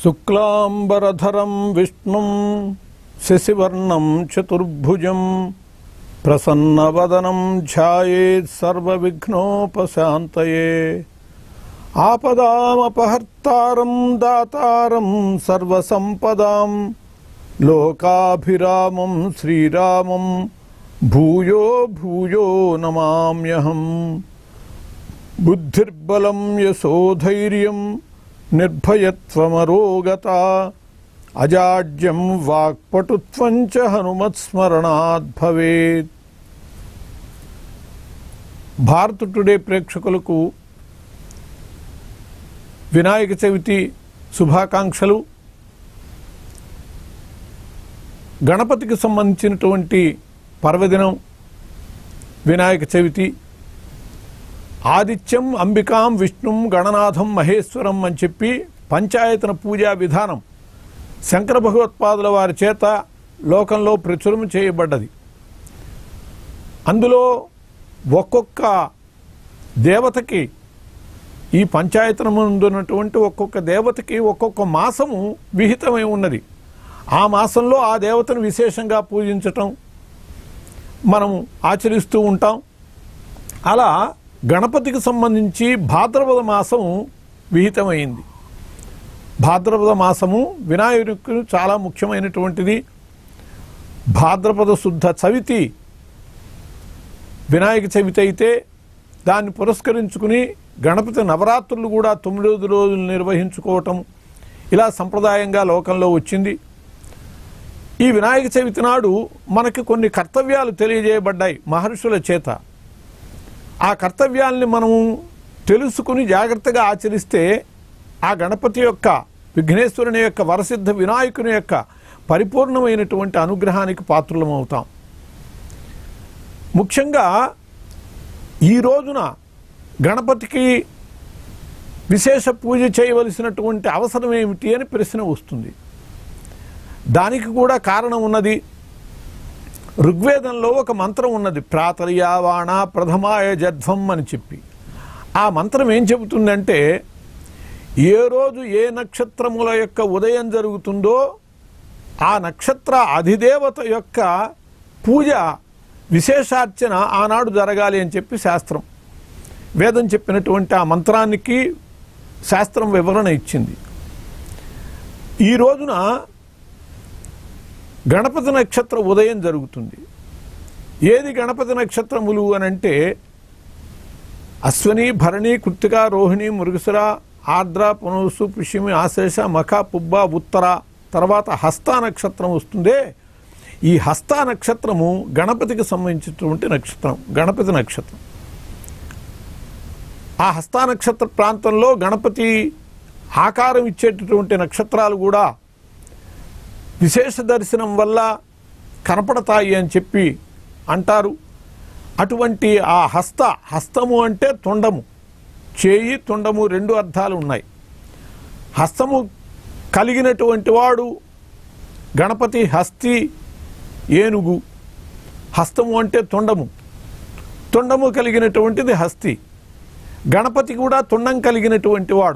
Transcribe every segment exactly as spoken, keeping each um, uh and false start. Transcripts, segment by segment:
శుక్లాంబరధరం విష్ణుం శశివర్ణం చతుర్భుజం ప్రసన్నవదనం ధ్యాయేత్ సర్వవిఘ్నోపశాంతయే. ఆపదామపహర్తారం దాతారం సర్వసంపదాం లోకాభిరామం శ్రీరామం భూయో భూయో నమామ్యహం. బుద్ధిర్బలం యశోధైర్యం నిర్భయత్వమరోగత అజాడ్యం వాక్పటుత్వం చ హనుమత్స్మరణాత్ భవేత్. భారత్ టుడే ప్రేక్షకులకు వినాయక చవితి శుభాకాంక్షలు. గణపతికి సంబంధించినటువంటి పర్వదినం వినాయక చవితి. ఆదిత్యం అంబికాం విష్ణుం గణనాథం మహేశ్వరం అని చెప్పి పంచాయతన పూజా విధానం శంకర భగవత్పాదుల వారి చేత లోకంలో ప్రచురం చేయబడ్డది. అందులో ఒక్కొక్క దేవతకి, ఈ పంచాయతనం ఉన్నటువంటి ఒక్కొక్క దేవతకి ఒక్కొక్క మాసము విహితమై ఉన్నది. ఆ మాసంలో ఆ దేవతను విశేషంగా పూజించటం మనము ఆచరిస్తూ ఉంటాం. అలా గణపతికి సంబంధించి భాద్రపద మాసం విహితమైంది. భాద్రపద మాసము వినాయకునికి చాలా ముఖ్యమైనటువంటిది. భాద్రపద శుద్ధ చవితి వినాయక చవితి అయితే దాన్ని పురస్కరించుకుని గణపతి నవరాత్రులు కూడా తొమ్మిది రోజులు నిర్వహించుకోవటం ఇలా సంప్రదాయంగా లోకంలో వచ్చింది. ఈ వినాయక చవితి నాడు మనకి కొన్ని కర్తవ్యాలు తెలియజేయబడ్డాయి మహర్షుల చేత. ఆ కర్తవ్యాలని మనము తెలుసుకుని జాగ్రత్తగా ఆచరిస్తే ఆ గణపతి యొక్క, విఘ్నేశ్వరుని యొక్క, వరసిద్ధ వినాయకుని యొక్క పరిపూర్ణమైనటువంటి అనుగ్రహానికి పాత్రులమవుతాం. ముఖ్యంగా ఈ రోజున గణపతికి విశేష పూజ చేయవలసినటువంటి అవసరం ఏమిటి అని ప్రశ్న వస్తుంది. దానికి కూడా కారణం ఉన్నది. ఋగ్వేదంలో ఒక మంత్రం ఉన్నది, ప్రాతర్యావాణ ప్రథమాయ జధ్వం అని చెప్పి. ఆ మంత్రం ఏం చెబుతుందంటే, ఏ రోజు ఏ నక్షత్రముల యొక్క ఉదయం జరుగుతుందో ఆ నక్షత్ర అధిదేవత యొక్క పూజ విశేషార్చన ఆనాడు జరగాలి అని చెప్పి శాస్త్రం, వేదం చెప్పినటువంటి ఆ మంత్రానికి శాస్త్రం వివరణ ఇచ్చింది. ఈ రోజున గణపతి నక్షత్ర ఉదయం జరుగుతుంది. ఏది గణపతి నక్షత్రములు అని అంటే అశ్వని, భరణి, కృత్తిక, రోహిణి, మృగశిర, ఆర్ద్ర, పునరుసు, పుష్యమి, ఆశ్లేష, మఖ, పుబ్బ, ఉత్తర, తర్వాత హస్త నక్షత్రం వస్తుందే. ఈ హస్త నక్షత్రము గణపతికి సంబంధించినటువంటి నక్షత్రం, గణపతి నక్షత్రం. ఆ హస్త నక్షత్ర ప్రాంతంలో గణపతి ఆకారం ఇచ్చేటటువంటి నక్షత్రాలు కూడా విశేష దర్శనం వల్ల కనపడతాయి అని చెప్పి అంటారు. అటువంటి ఆ హస్త, హస్తము అంటే తొండము, చేయి తొండము రెండు అర్థాలు ఉన్నాయి. హస్తము కలిగినటువంటి వాడు గణపతి, హస్తి ఏనుగు. హస్తము అంటే తొండము, తొండము కలిగినటువంటిది హస్తి. గణపతి కూడా తొండం కలిగినటువంటి వాడు.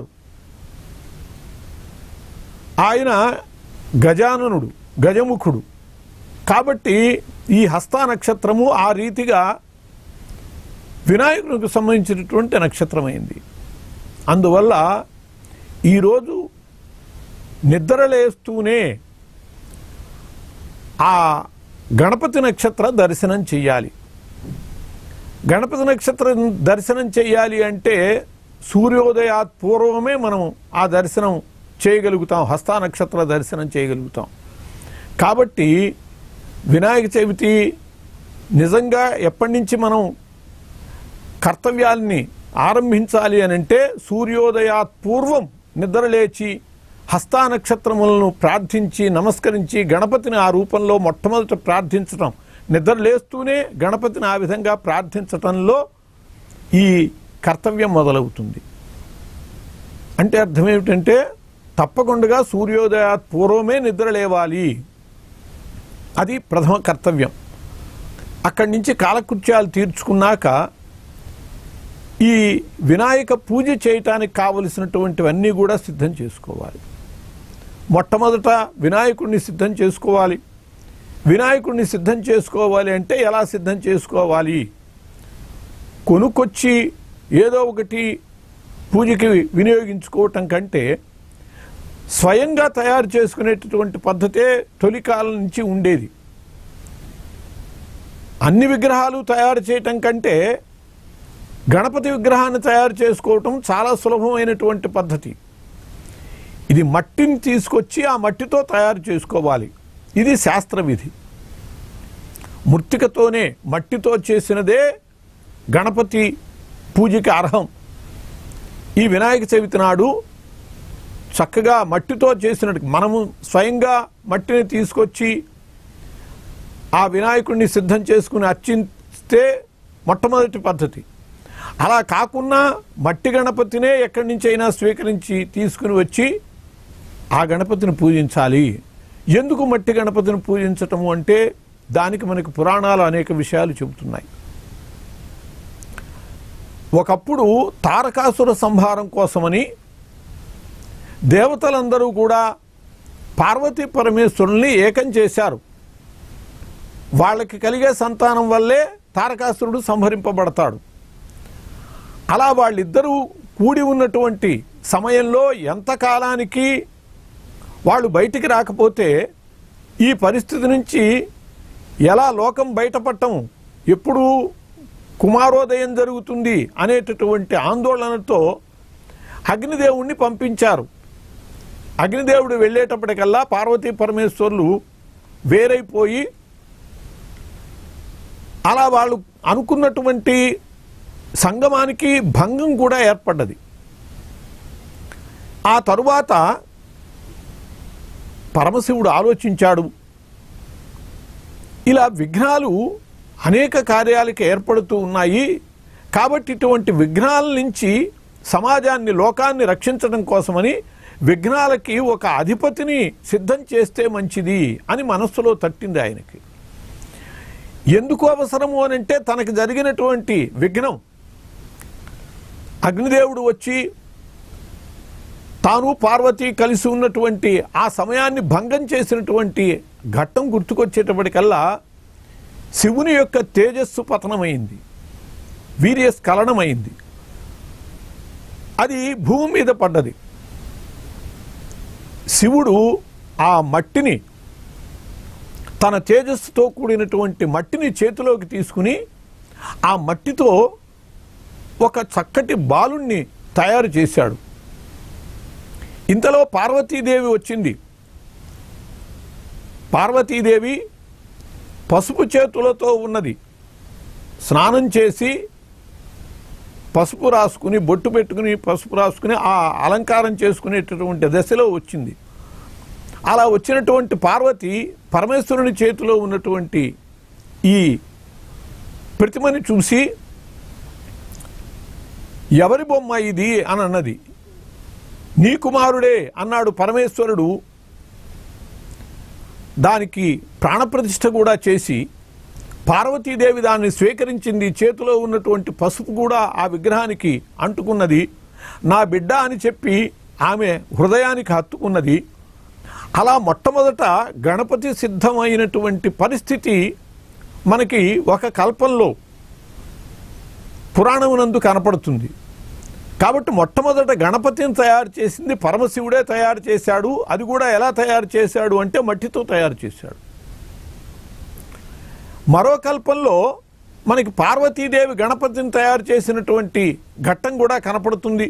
ఆయన గజాననుడు, గజముఖుడు. కాబట్టి ఈ హస్త నక్షత్రము ఆ రీతిగా వినాయకునికి సంబంధించినటువంటి నక్షత్రమైంది. అందువల్ల ఈరోజు నిద్రలేస్తూనే ఆ గణపతి నక్షత్ర దర్శనం చెయ్యాలి. గణపతి నక్షత్ర దర్శనం చెయ్యాలి అంటే సూర్యోదయాత్ పూర్వమే మనం ఆ దర్శనం చేయగలుగుతాం, హస్త నక్షత్ర దర్శనం చేయగలుగుతాం. కాబట్టి వినాయక చవితి నిజంగా ఎప్పటి నుంచి మనం కర్తవ్యాల్ని ఆరంభించాలి అని అంటే సూర్యోదయాత్ పూర్వం నిద్రలేచి హస్త నక్షత్రములను ప్రార్థించి నమస్కరించి గణపతిని ఆ రూపంలో మొట్టమొదట ప్రార్థించటం, నిద్రలేస్తూనే గణపతిని ఆ విధంగా ప్రార్థించటంలో ఈ కర్తవ్యం మొదలవుతుంది. అంటే అర్థం ఏమిటంటే తప్పకుండా సూర్యోదయాత్ పూర్వమే నిద్ర లేవాలి, అది ప్రథమ కర్తవ్యం. అక్కడి నుంచి కాలకృత్యాలు తీర్చుకున్నాక ఈ వినాయక పూజ చేయటానికి కావలసినటువంటివన్నీ కూడా సిద్ధం చేసుకోవాలి. మొట్టమొదట వినాయకుడిని సిద్ధం చేసుకోవాలి. వినాయకుడిని సిద్ధం చేసుకోవాలి అంటే ఎలా సిద్ధం చేసుకోవాలి? కొనుక్కొచ్చి ఏదో ఒకటి పూజకి వినియోగించుకోవటం కంటే స్వయంగా తయారు చేసుకునేటటువంటి పద్ధతే తొలి కాలం నుంచి ఉండేది. అన్ని విగ్రహాలు తయారు చేయటం కంటే గణపతి విగ్రహాన్ని తయారు చేసుకోవటం చాలా సులభమైనటువంటి పద్ధతి. ఇది మట్టిని తీసుకొచ్చి ఆ మట్టితో తయారు చేసుకోవాలి. ఇది శాస్త్ర విధి. మృత్తికతోనే మట్టితో చేసినదే గణపతి పూజకి అర్హం. ఈ వినాయక చవితి నాడు చక్కగా మట్టితో చేసినట్టు మనము స్వయంగా మట్టిని తీసుకొచ్చి ఆ వినాయకుడిని సిద్ధం చేసుకుని అర్చిస్తే మొట్టమొదటి పద్ధతి. అలా కాకుండా మట్టి గణపతినే ఎక్కడి నుంచి అయినా స్వీకరించి తీసుకుని వచ్చి ఆ గణపతిని పూజించాలి. ఎందుకు మట్టి గణపతిని పూజించటము అంటే దానికి మనకి పురాణాలు అనేక విషయాలు చెబుతున్నాయి. ఒకప్పుడు తారకాసుర సంహారం కోసమని దేవతలందరూ కూడా పార్వతీ పరమేశ్వరుల్ని ఏకం చేశారు. వాళ్ళకి కలిగే సంతానం వల్లే తారకాసురుడు సంహరింపబడతాడు. అలా వాళ్ళిద్దరూ కూడి ఉన్నటువంటి సమయంలో ఎంతకాలానికి వాళ్ళు బయటికి రాకపోతే ఈ పరిస్థితి నుంచి ఎలా లోకం బయటపడటం, ఎప్పుడు కుమారోదయం జరుగుతుంది అనేటటువంటి ఆందోళనతో అగ్నిదేవుణ్ణి పంపించారు. అగ్నిదేవుడు వెళ్ళేటప్పటికల్లా పార్వతీ పరమేశ్వరులు వేరైపోయి అలా వాళ్ళు అనుకున్నటువంటి సంగమానికి భంగం కూడా ఏర్పడ్డది. ఆ తరువాత పరమశివుడు ఆలోచించాడు, ఇలా విఘ్నాలు అనేక కార్యాలకి ఏర్పడుతూ ఉన్నాయి కాబట్టి ఇటువంటి విఘ్నాల నుంచి సమాజాన్ని, లోకాన్ని రక్షించడం కోసమని విఘ్నాలకి ఒక అధిపతిని సిద్ధం చేస్తే మంచిది అని మనస్సులో తట్టింది ఆయనకి. ఎందుకు అవసరము అని అంటే తనకు జరిగినటువంటి విఘ్నం, అగ్నిదేవుడు వచ్చి తాను పార్వతి కలిసి ఉన్నటువంటి ఆ సమయాన్ని భంగం చేసినటువంటి ఘట్టం గుర్తుకొచ్చేటప్పటికల్లా శివుని యొక్క తేజస్సు పతనమైంది, వీర్యస్ఖలనమైంది. అది భూమి మీద పడ్డది. శివుడు ఆ మట్టిని, తన తేజస్సుతో కూడినటువంటి మట్టిని చేతిలోకి తీసుకుని ఆ మట్టితో ఒక చక్కటి బాలుణ్ణి తయారు చేశాడు. ఇంతలో పార్వతీదేవి వచ్చింది. పార్వతీదేవి పసుపు చేతులతో ఉన్నది. స్నానం చేసి పసుపు రాసుకుని, బొట్టు పెట్టుకుని పసుపు రాసుకుని ఆ అలంకారం చేసుకునేటటువంటి దశలో వచ్చింది. అలా వచ్చినటువంటి పార్వతి పరమేశ్వరుని చేతిలో ఉన్నటువంటి ఈ ప్రతిమని చూసి ఎవరి బొమ్మ ఇది అని అన్నది. నీ కుమారుడే అన్నాడు పరమేశ్వరుడు. దానికి ప్రాణప్రతిష్ఠ కూడా చేసి పార్వతీదేవి దాన్ని స్వీకరించింది. చేతిలో ఉన్నటువంటి పసుపు కూడా ఆ విగ్రహానికి అంటుకున్నది. నా బిడ్డ అని చెప్పి ఆమె హృదయానికి హత్తుకున్నది. అలా మొట్టమొదట గణపతి సిద్ధమైనటువంటి పరిస్థితి మనకి ఒక కల్పంలో పురాణమునందు కనపడుతుంది. కాబట్టి మొట్టమొదట గణపతిని తయారు చేసింది పరమశివుడే తయారు చేశాడు. అది కూడా ఎలా తయారు చేశాడు అంటే మట్టితో తయారు చేశాడు. మరో కల్పంలో మనకి పార్వతీదేవి గణపతిని తయారు చేసినటువంటి ఘట్టం కూడా కనపడుతుంది.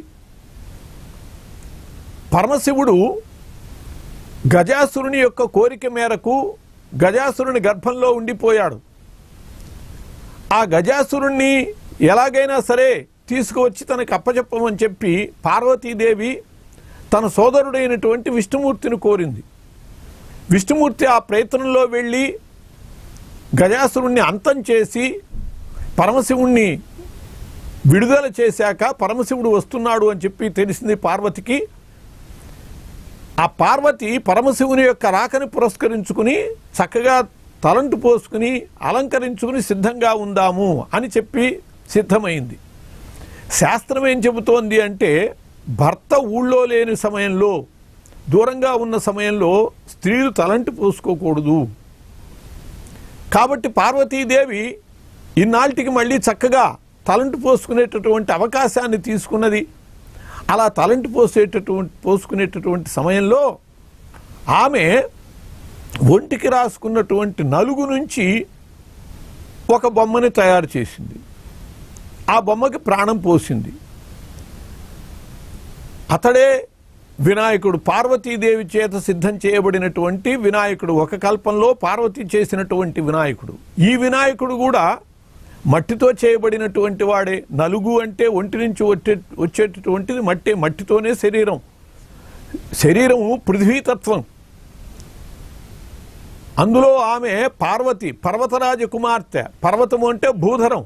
పరమశివుడు గజాసురుని యొక్క కోరిక మేరకు గజాసురుని గర్భంలో ఉండిపోయాడు. ఆ గజాసురుణ్ణి ఎలాగైనా సరే తీసుకువచ్చి తనకు అప్పచెప్పమని చెప్పి పార్వతీదేవి తన సోదరుడైనటువంటి విష్ణుమూర్తిని కోరింది. విష్ణుమూర్తి ఆ ప్రయత్నంలో వెళ్ళి గజాసురుణ్ణి అంతం చేసి పరమశివుణ్ణి విడుదల చేశాక పరమశివుడు వస్తున్నాడు అని చెప్పి తెలిసింది పార్వతికి. ఆ పార్వతి పరమశివుని యొక్క రాకని పురస్కరించుకుని చక్కగా తలంటు పోసుకుని అలంకరించుకుని సిద్ధంగా ఉందాము అని చెప్పి సిద్ధమైంది. శాస్త్రం ఏం చెబుతోంది అంటే భర్త ఊళ్ళో లేని సమయంలో దూరంగా ఉన్న సమయంలో స్త్రీలు తలంటి పోసుకోకూడదు. కాబట్టి పార్వతీదేవి ఇన్నాళ్ళకి మళ్ళీ చక్కగా తలంటి పోసుకునేటటువంటి అవకాశాన్ని తీసుకున్నది. అలా తలంటి పోసేటటువంటి పోసుకునేటటువంటి సమయంలో ఆమె ఒంటికి రాసుకున్నటువంటి నలుగు నుంచి ఒక బొమ్మని తయారు చేసింది. ఆ బొమ్మకి ప్రాణం పోసింది. అతడే వినాయకుడు. పార్వతీదేవి చేత సిద్ధం చేయబడినటువంటి వినాయకుడు. ఒక కల్పంలో పార్వతి చేసినటువంటి వినాయకుడు. ఈ వినాయకుడు కూడా మట్టితో చేయబడినటువంటి వాడే. నలుగు అంటే ఒంటి నుంచి వచ్చే వచ్చేటటువంటిది మట్టి. మట్టితోనే శరీరం. శరీరము పృథ్వీతత్వం. అందులో ఆమె పార్వతి, పర్వతరాజ కుమార్తె. పర్వతము అంటే భూధరం.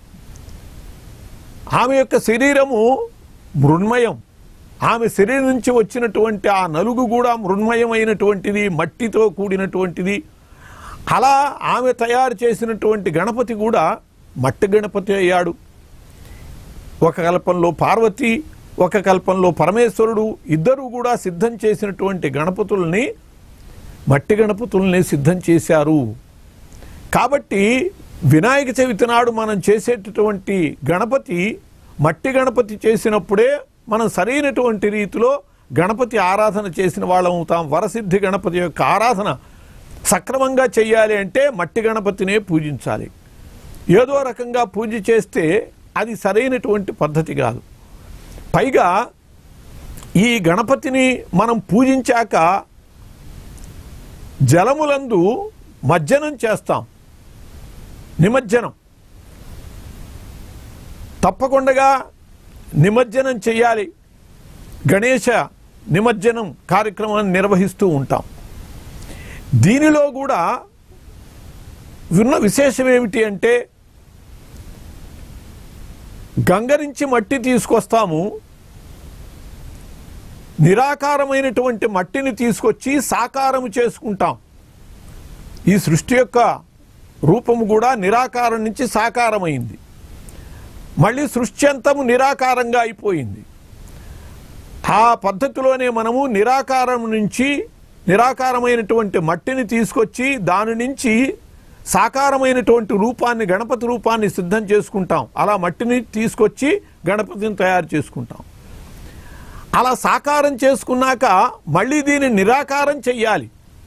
ఆమె యొక్క శరీరము మృణ్మయం. ఆమె శరీరం నుంచి వచ్చినటువంటి ఆ నలుగు కూడా మృణ్మయమైనటువంటిది, మట్టితో కూడినటువంటిది. అలా ఆమె తయారు చేసినటువంటి గణపతి కూడా మట్టి గణపతి అయ్యాడు. ఒక కల్పంలో పార్వతి, ఒక కల్పంలో పరమేశ్వరుడు ఇద్దరు కూడా సిద్ధం చేసినటువంటి గణపతుల్ని మట్టి గణపతుల్ని సిద్ధం చేశారు. కాబట్టి వినాయక చవితి నాడు మనం చేసేటటువంటి గణపతి మట్టి గణపతి చేసినప్పుడే మనం సరైనటువంటి రీతిలో గణపతి ఆరాధన చేసిన వాళ్ళం అవుతాం. వరసిద్ధి గణపతి యొక్క ఆరాధన సక్రమంగా చెయ్యాలి అంటే మట్టి గణపతినే పూజించాలి. ఏదో రకంగా పూజ చేస్తే అది సరైనటువంటి పద్ధతి కాదు. పైగా ఈ గణపతిని మనం పూజించాక జలములందు మజ్జనం చేస్తాం. నిమజ్జనం తప్పకుండా నిమజ్జనం చేయాలి. గణేశ నిమజ్జనం కార్యక్రమాన్ని నిర్వహిస్తూ ఉంటాం. దీనిలో కూడా ఉన్న విశేషం ఏమిటి అంటే గంగ నుంచి మట్టి తీసుకొస్తాము. నిరాకారమైనటువంటి మట్టిని తీసుకొచ్చి సాకారము చేసుకుంటాం. ఈ సృష్టి యొక్క రూపము కూడా నిరాకారం నుంచి సాకారమైంది. మళ్ళీ సృష్టి అంతము నిరాకారంగా అయిపోయింది. ఆ పద్ధతిలోనే మనము నిరాకారం నుంచి నిరాకారమైనటువంటి మట్టిని తీసుకొచ్చి దాని నుంచి సాకారమైనటువంటి రూపాన్ని, గణపతి రూపాన్ని సిద్ధం చేసుకుంటాం. అలా మట్టిని తీసుకొచ్చి గణపతిని తయారు చేసుకుంటాం. అలా సాకారం చేసుకున్నాక మళ్ళీ దీన్ని నిరాకారం చెయ్యాలి.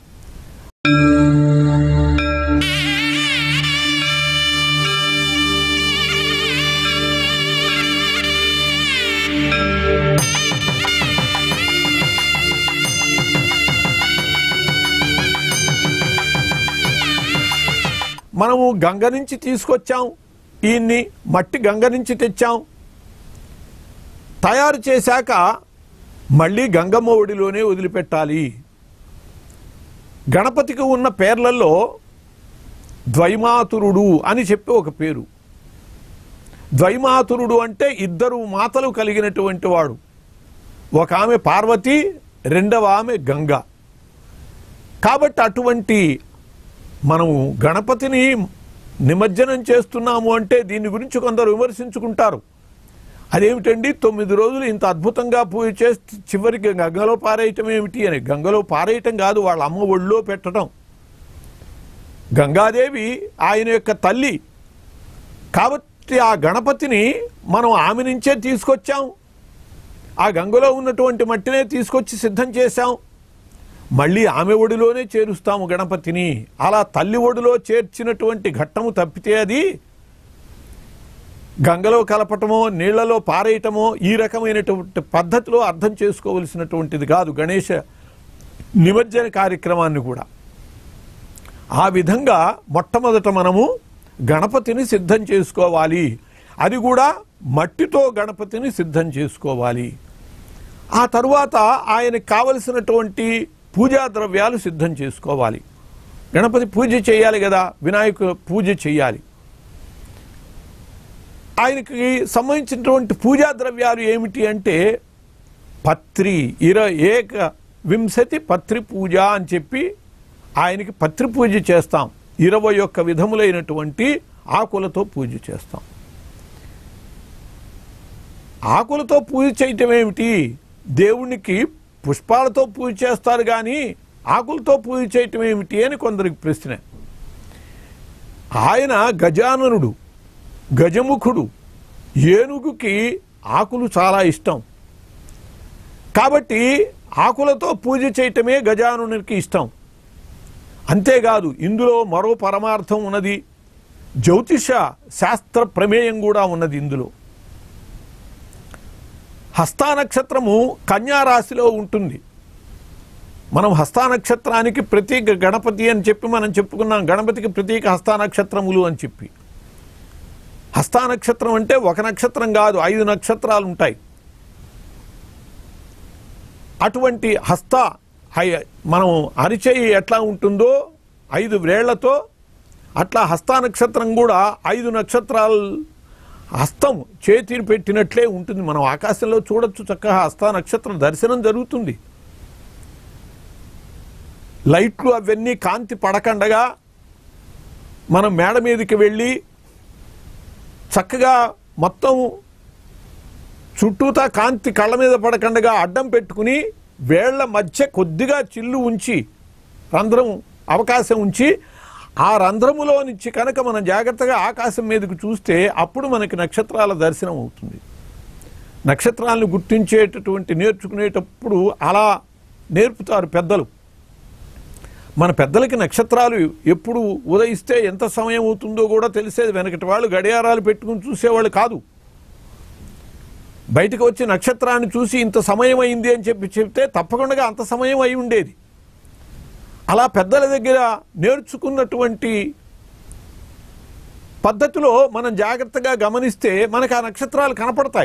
మనము గంగ నుంచి తీసుకొచ్చాం. ఈయన్ని మట్టి గంగ నుంచి తెచ్చాం. తయారు చేశాక మళ్ళీ గంగమ్మ ఒడిలోనే వదిలిపెట్టాలి. గణపతికి ఉన్న పేర్లలో ద్వైమాతురుడు అని చెప్పి ఒక పేరు. ద్వైమాతురుడు అంటే ఇద్దరు మాతలు కలిగినటువంటి వాడు. ఒక ఆమె పార్వతి, రెండవ ఆమె గంగ. కాబట్టి అటువంటి మనము గణపతిని నిమజ్జనం చేస్తున్నాము అంటే దీని గురించి కొందరు విమర్శించుకుంటారు. అదేమిటండి తొమ్మిది రోజులు ఇంత అద్భుతంగా పూజ చేసి చివరికి గంగలో పారేయటం ఏమిటి అని. గంగలో పారేయటం కాదు, వాళ్ళ అమ్మ ఒళ్ళో పెట్టడం. గంగాదేవి ఆయన యొక్క తల్లి కాబట్టి ఆ గణపతిని మనం ఆమె నుంచే తీసుకొచ్చాం. ఆ గంగలో ఉన్నటువంటి మట్టినే తీసుకొచ్చి సిద్ధం చేశాం. మళ్ళీ ఆమె ఒడిలోనే చేరుస్తాము గణపతిని. అలా తల్లి ఒడిలో చేర్చినటువంటి ఘట్టము తప్పితే అది గంగలో కలపటమో నీళ్లలో పారేయటమో ఈ రకమైనటువంటి పద్ధతిలో అర్థం చేసుకోవలసినటువంటిది కాదు గణేష నిమజ్జన కార్యక్రమాన్ని కూడా. ఆ విధంగా మొట్టమొదట మనము గణపతిని సిద్ధం చేసుకోవాలి. అది కూడా మట్టితో గణపతిని సిద్ధం చేసుకోవాలి. ఆ తరువాత ఆయనకు కావలసినటువంటి పూజా ద్రవ్యాలు సిద్ధం చేసుకోవాలి. గణపతి పూజ చేయాలి కదా, వినాయక పూజ చేయాలి. ఆయనకి సంబంధించినటువంటి పూజా ద్రవ్యాలు ఏమిటి అంటే పత్రి ఇర ఏక వింశతి పత్రి పూజ అని చెప్పి ఆయనకి పత్రి పూజ చేస్తాం. ఇరవై ఒక్క విధములైనటువంటి ఆకులతో పూజ చేస్తాం. ఆకులతో పూజ చేయటం ఏమిటి? దేవునికి పుష్పాలతో పూజ చేస్తారు కానీ ఆకులతో పూజ చేయటం ఏమిటి అని కొందరికి ప్రశ్న. ఆయన గజాననుడు, గజముఖుడు, ఏనుగుకి ఆకులు చాలా ఇష్టం కాబట్టి ఆకులతో పూజ చేయటమే గజాననునికి ఇష్టం. అంతేకాదు ఇందులో మరో పరమార్థం ఉన్నది, జ్యోతిష శాస్త్ర ప్రమేయం కూడా ఉన్నది ఇందులో. హస్తానక్షత్రము కన్యారాశిలో ఉంటుంది. మనం హస్తానక్షత్రానికి ప్రతీక గణపతి అని చెప్పి మనం చెప్పుకున్నాం. గణపతికి ప్రతీక హస్తానక్షత్రములు అని చెప్పి. హస్తానక్షత్రం అంటే ఒక నక్షత్రం కాదు, ఐదు నక్షత్రాలు ఉంటాయి. అటువంటి హస్త మనం అరిచేయి ఎట్లా ఉంటుందో ఐదు వేళ్లతో, అట్లా హస్తానక్షత్రం కూడా ఐదు నక్షత్రాలు హస్తం చేతిని పెట్టినట్లే ఉంటుంది. మనం ఆకాశంలో చూడొచ్చు, చక్కగా హస్తానక్షత్రం దర్శనం జరుగుతుంది. లైట్లు అవన్నీ కాంతి పడకండగా మనం మేడ మీదకి వెళ్ళి చక్కగా మొత్తం చుట్టూతా కాంతి కళ్ళ మీద పడకండగా అడ్డం పెట్టుకుని వేళ్ల మధ్య కొద్దిగా చిల్లు ఉంచి, రంధ్రం అవకాశం ఉంచి, ఆ రంధ్రములో నుంచి కనుక మనం జాగ్రత్తగా ఆకాశం మీదకు చూస్తే అప్పుడు మనకి నక్షత్రాల దర్శనం అవుతుంది. నక్షత్రాలను గుర్తించేటటువంటి నేర్చుకునేటప్పుడు అలా నేర్పుతారు పెద్దలు. మన పెద్దలకి నక్షత్రాలు ఎప్పుడు ఉదయిస్తే ఎంత సమయం అవుతుందో కూడా తెలిసేది. వెనకటి వాళ్ళు గడియారాలు పెట్టుకుని చూసేవాళ్ళు కాదు. బయటకు వచ్చి నక్షత్రాన్ని చూసి ఇంత సమయం అయింది అని చెప్పి చెప్తే తప్పకుండా అంత సమయం అయి ఉండేది. అలా పెద్దల దగ్గర నేర్చుకున్నటువంటి పద్ధతిలో మనం జాగ్రత్తగా గమనిస్తే మనకు ఆ నక్షత్రాలు కనపడతాయి.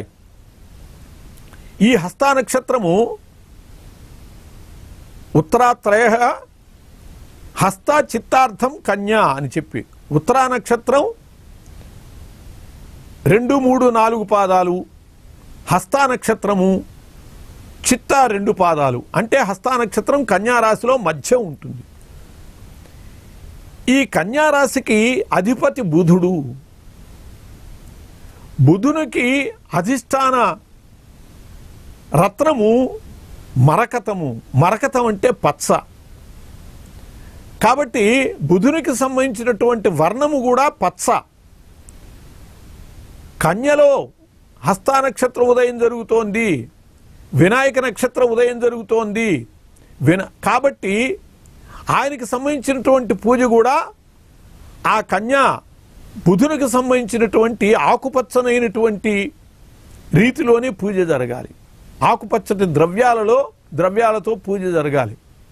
ఈ హస్తా నక్షత్రము ఉత్తరాత్రయ హస్త చిత్తార్థం కన్యా అని చెప్పి, ఉత్తరా నక్షత్రం రెండు మూడు నాలుగు పాదాలు, హస్తా నక్షత్రము చిత్త రెండు పాదాలు. అంటే హస్తా నక్షత్రం కన్యారాశిలో మధ్య ఉంటుంది. ఈ కన్యారాశికి అధిపతి బుధుడు. బుధునికి అధిష్టాన రత్నము మరకతము. మరకతం అంటే పచ్చ. కాబట్టి బుధునికి సంబంధించినటువంటి వర్ణము కూడా పచ్చ. కన్యలో హస్తా నక్షత్ర ఉదయం జరుగుతోంది, వినాయక నక్షత్ర ఉదయం జరుగుతోంది. విన కాబట్టి ఆయనకి సంబంధించినటువంటి పూజ కూడా ఆ కన్యా బుధునికి సంబంధించినటువంటి ఆకుపచ్చనైనటువంటి రీతిలోనే పూజ జరగాలి. ఆకుపచ్చటి ద్రవ్యాలలో ద్రవ్యాలతో పూజ జరగాలి.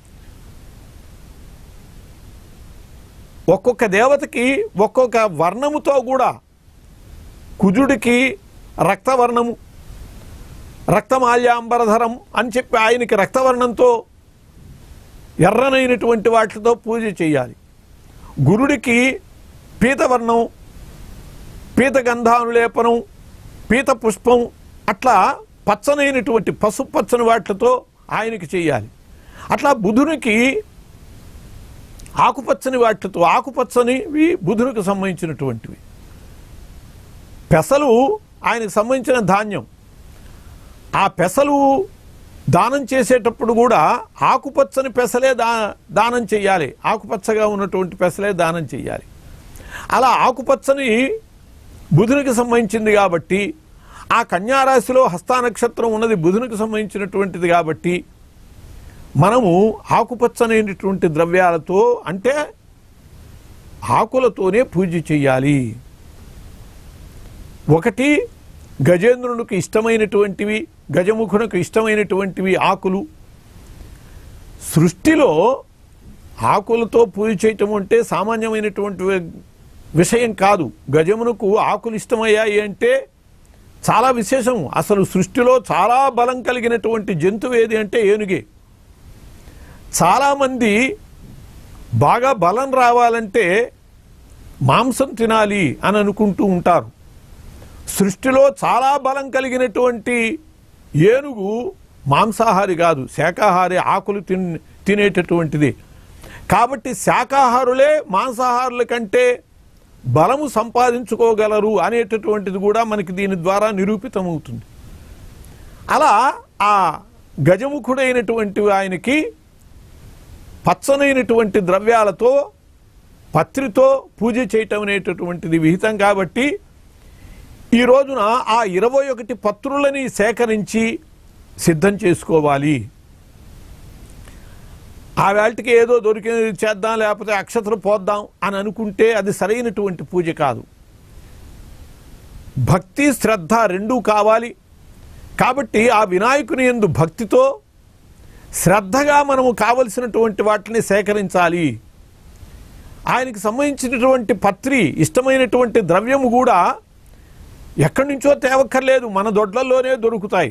ఒక్కొక్క దేవతకి ఒక్కొక్క వర్ణముతో కూడా, కుజుడికి రక్తవర్ణము, రక్తమాల్యాంబరధరం అని చెప్పి ఆయనకి రక్తవర్ణంతో ఎర్రనైనటువంటి వాటితో పూజ చేయాలి. గురుడికి పీతవర్ణం, పీతగంధానులేపనం, పీత పుష్పం, అట్లా పచ్చనైనటువంటి పసుపు పచ్చని వాటితో ఆయనకి చేయాలి. అట్లా బుధునికి ఆకుపచ్చని వాటితో, ఆకుపచ్చనివి బుధునికి సంబంధించినటువంటివి. పెసలు ఆయనకు సంబంధించిన ధాన్యం. ఆ పెసలు దానం చేసేటప్పుడు కూడా ఆకుపచ్చని పెసలే దా దానం చేయాలి. ఆకుపచ్చగా ఉన్నటువంటి పెసలే దానం చేయాలి. అలా ఆకుపచ్చని బుధునికి సంబంధించింది కాబట్టి, ఆ కన్యారాశిలో హస్తా నక్షత్రం ఉన్నది బుధునికి సంబంధించినటువంటిది కాబట్టి, మనము ఆకుపచ్చనైనటువంటి ద్రవ్యాలతో అంటే ఆకులతోనే పూజ చేయాలి. ఒకటి గజేంద్రునికి ఇష్టమైనటువంటివి, గజముఖునికి ఇష్టమైనటువంటివి ఆకులు. సృష్టిలో ఆకులతో పూజ చేయటం అంటే సామాన్యమైనటువంటి విషయం కాదు. గజమునకు ఆకులు ఇష్టమయ్యాయి అంటే చాలా విశేషం. అసలు సృష్టిలో చాలా బలం కలిగినటువంటి జంతువు ఏది అంటే ఏనుగే. చాలామంది బాగా బలం రావాలంటే మాంసం తినాలి అని అనుకుంటూ ఉంటారు. సృష్టిలో చాలా బలం కలిగినటువంటి ఏనుగు మాంసాహారి కాదు, శాకాహారి, ఆకులు తిన్ తినేటటువంటిది. కాబట్టి శాకాహారులే మాంసాహారుల కంటే బలము సంపాదించుకోగలరు అనేటటువంటిది కూడా మనకి దీని ద్వారా నిరూపితమవుతుంది. అలా ఆ గజముఖుడైనటువంటి ఆయనకి పచ్చనైనటువంటి ద్రవ్యాలతో పత్రితో పూజ చేయటం అనేటటువంటిది విహితం. కాబట్టి ఈ రోజున ఆ ఇరవై ఒకటి పత్రులని సేకరించి సిద్ధం చేసుకోవాలి. ఆ వేళకి ఏదో దొరికినది చేద్దాం, లేకపోతే అక్షతలు పోద్దాం అని అనుకుంటే అది సరైనటువంటి పూజ కాదు. భక్తి శ్రద్ధ రెండూ కావాలి. కాబట్టి ఆ వినాయకుని యందు భక్తితో శ్రద్ధగా మనము కావలసినటువంటి వాటిని సేకరించాలి. ఆయనకి సంబంధించినటువంటి పత్రి, ఇష్టమైనటువంటి ద్రవ్యము కూడా ఎక్కడి నుంచో తేవక్కర్లేదు, మన దొడ్లలోనే దొరుకుతాయి.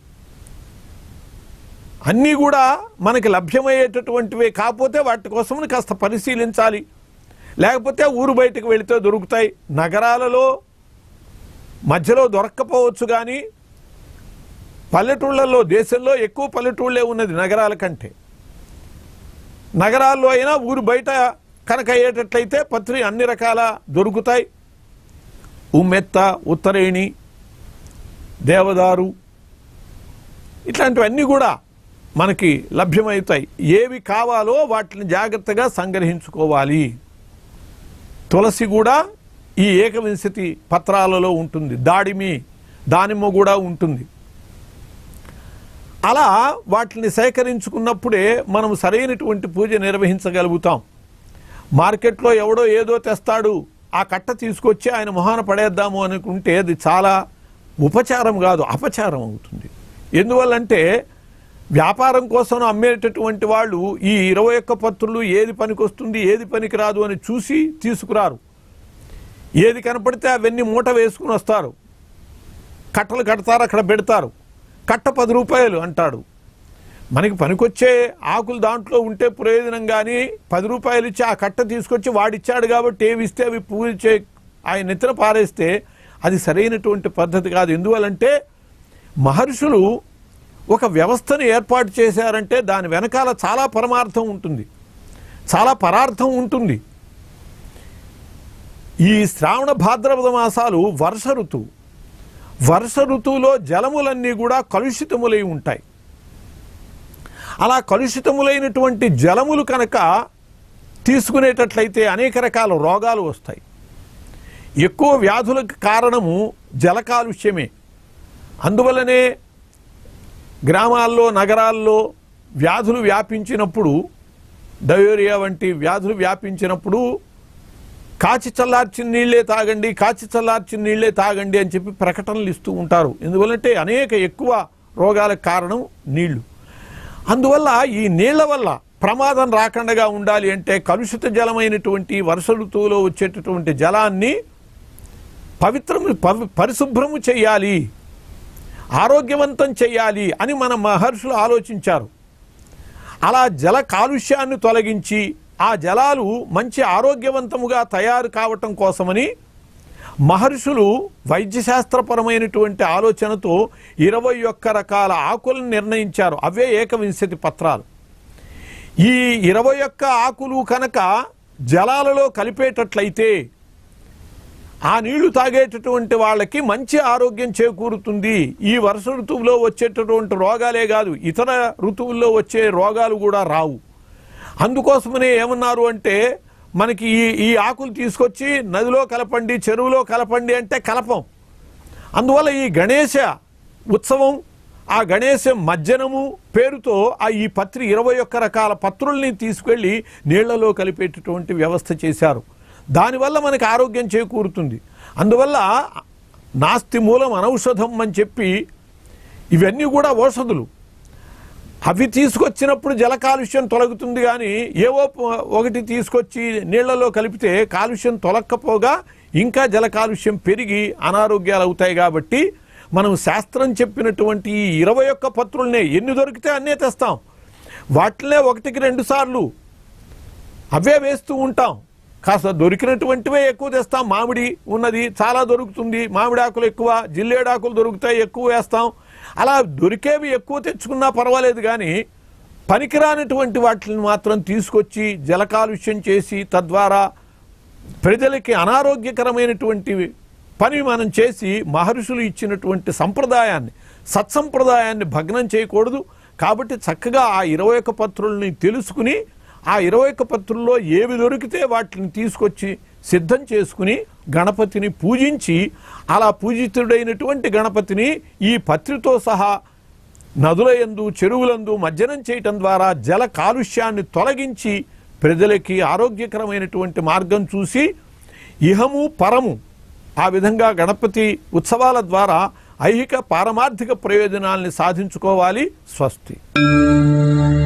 అన్నీ కూడా మనకి లభ్యమయ్యేటటువంటివే. కాకపోతే వాటి కోసమని కాస్త పరిశీలించాలి. లేకపోతే ఊరు బయటకు వెళితే దొరుకుతాయి. నగరాలలో మధ్యలో దొరక్కపోవచ్చు, కానీ పల్లెటూళ్ళల్లో, దేశంలో ఎక్కువ పల్లెటూళ్ళే ఉన్నది నగరాల కంటే. నగరాల్లో అయినా ఊరు బయట కనుక అయ్యేటట్లయితే పత్రి అన్ని రకాల దొరుకుతాయి. ఉమ్మెత్త, ఉత్తరేణి, దేవదారు ఇట్లాంటివన్నీ కూడా మనకి లభ్యమవుతాయి. ఏవి కావాలో వాటిని జాగ్రత్తగా సంగ్రహించుకోవాలి. తులసి కూడా ఈ ఏకవింశతి పత్రాలలో ఉంటుంది. దాడిమి, దానిమ్మ కూడా ఉంటుంది. అలా వాటిని సేకరించుకున్నప్పుడే మనం సరైనటువంటి పూజ నిర్వహించగలుగుతాం. మార్కెట్లో ఎవడో ఏదో తెస్తాడు, ఆ కట్ట తీసుకొచ్చి ఆయన మొహాన పడేద్దాము అనుకుంటే అది చాలా ఉపచారం కాదు, అపచారం అవుతుంది. ఎందువల్లంటే వ్యాపారం కోసం అమ్మేటటువంటి వాళ్ళు ఈ ఇరవై ఒక్క పత్రులు ఏది పనికొస్తుంది, ఏది పనికి రాదు అని చూసి తీసుకురారు. ఏది కనపడితే అవన్నీ మూట వేసుకుని వస్తారు, కట్టలు కడతారు, అక్కడ పెడతారు. కట్ట పది రూపాయలు అంటాడు. మనకి పనికొచ్చే ఆకులు దాంట్లో ఉంటే ప్రయోజనం, కానీ పది రూపాయలు ఇచ్చి ఆ కట్ట తీసుకొచ్చి వాడిచ్చాడు కాబట్టి ఏవి ఇస్తే అవి పూజ చే ఆయన నెత్తిన పారేస్తే అది సరైనటువంటి పద్ధతి కాదు. ఎందువల్లంటే మహర్షులు ఒక వ్యవస్థను ఏర్పాటు చేశారంటే దాని వెనకాల చాలా పరమార్థం ఉంటుంది, చాలా పరార్థం ఉంటుంది. ఈ శ్రావణ భాద్రపద మాసాలు వర్ష ఋతువు. వర్ష ఋతువులో జలములన్నీ కూడా కలుషితములై ఉంటాయి. అలా కలుషితములైనటువంటి జలములు కనుక తీసుకునేటట్లయితే అనేక రకాల రోగాలు వస్తాయి. ఎక్కువ వ్యాధులకు కారణము జల కాలుష్యమే. అందువల్లనే గ్రామాల్లో, నగరాల్లో వ్యాధులు వ్యాపించినప్పుడు, డయోరియా వంటి వ్యాధులు వ్యాపించినప్పుడు కాచి చల్లార్చిన నీళ్లే తాగండి, కాచి చల్లార్చిన నీళ్లే తాగండి అని చెప్పి ప్రకటనలు ఇస్తూ ఉంటారు. ఎందువల్లంటే అనేక ఎక్కువ రోగాలకు కారణం నీళ్లు. అందువల్ల ఈ నీళ్ల వల్ల ప్రమాదం రాకుండా ఉండాలి అంటే కలుషిత జలమైనటువంటి వర్ష ఋతువులో వచ్చేటటువంటి జలాన్ని పవిత్రము పరిశుభ్రము చేయాలి, ఆరోగ్యవంతం చేయాలి అని మన మహర్షులు ఆలోచించారు. అలా జల కాలుష్యాన్ని తొలగించి ఆ జలాలు మంచి ఆరోగ్యవంతముగా తయారు కావటం కోసమని మహర్షులు వైద్యశాస్త్రపరమైనటువంటి ఆలోచనతో ఇరవై ఒక్క రకాల ఆకులను నిర్ణయించారు. అవే ఏకవింశతి పత్రాలు. ఈ ఇరవై ఒక్క ఆకులు కనుక జలాలలో కలిపేటట్లయితే ఆ నీళ్లు తాగేటటువంటి వాళ్ళకి మంచి ఆరోగ్యం చేకూరుతుంది. ఈ వర్ష ఋతువులో వచ్చేటటువంటి రోగాలే కాదు, ఇతర ఋతువుల్లో వచ్చే రోగాలు కూడా రావు. అందుకోసమనే ఏమన్నారు అంటే మనకి ఈ ఈ ఆకులు తీసుకొచ్చి నదిలో కలపండి, చెరువులో కలపండి అంటే కలపం. అందువల్ల ఈ గణేశ ఉత్సవం, ఆ గణేశ మజ్జనము పేరుతో ఆ ఈ పత్రి ఇరవై ఒక్క రకాల పత్రుల్ని తీసుకెళ్ళి నీళ్లలో కలిపేటటువంటి వ్యవస్థ చేశారు. దానివల్ల మనకి ఆరోగ్యం చేకూరుతుంది. అందువల్ల నాస్తి మూలం అనౌషధం అని చెప్పి ఇవన్నీ కూడా ఔషధులు. అవి తీసుకొచ్చినప్పుడు జల కాలుష్యం తొలగుతుంది, కానీ ఏవో ఒకటి తీసుకొచ్చి నీళ్లలో కలిపితే కాలుష్యం తొలక్కపోగా ఇంకా జల కాలుష్యం పెరిగి అనారోగ్యాలు అవుతాయి. కాబట్టి మనం శాస్త్రం చెప్పినటువంటి ఈ ఇరవై ఒక్క పత్రులనే ఎన్ని దొరికితే అన్నే తెస్తాం. వాటినే ఒకటికి రెండు సార్లు అవే వేస్తూ ఉంటాం. కాస్త దొరికినటువంటివే ఎక్కువ తెస్తాం. మామిడి ఉన్నది చాలా దొరుకుతుంది, మామిడి ఆకులు ఎక్కువ, జిల్లేడాకులు దొరుకుతాయి, ఎక్కువ వేస్తాం. అలా దొరికేవి ఎక్కువ తెచ్చుకున్నా పర్వాలేదు, కానీ పనికిరానటువంటి వాటిని మాత్రం తీసుకొచ్చి జల కాలుష్యం చేసి తద్వారా ప్రజలకి అనారోగ్యకరమైనటువంటి పని మనం చేసి మహర్షులు ఇచ్చినటువంటి సంప్రదాయాన్ని, సత్సంప్రదాయాన్ని భగ్నం చేయకూడదు. కాబట్టి చక్కగా ఆ ఇరవై ఒక్క పత్రుల్ని తెలుసుకుని ఆ ఇరవై ఒక్క పత్రుల్లో ఏవి దొరికితే వాటిని తీసుకొచ్చి సిద్ధం చేసుకుని గణపతిని పూజించి అలా పూజితుడైనటువంటి గణపతిని ఈ పత్రితో సహా నదుల యందు చెరువులందు మజ్జనం చేయటం ద్వారా జల కాలుష్యాన్ని తొలగించి ప్రజలకి ఆరోగ్యకరమైనటువంటి మార్గం చూసి ఇహము పరము ఆ విధంగా గణపతి ఉత్సవాల ద్వారా ఐహిక పారమార్థిక ప్రయోజనాల్ని సాధించుకోవాలి. స్వస్తి.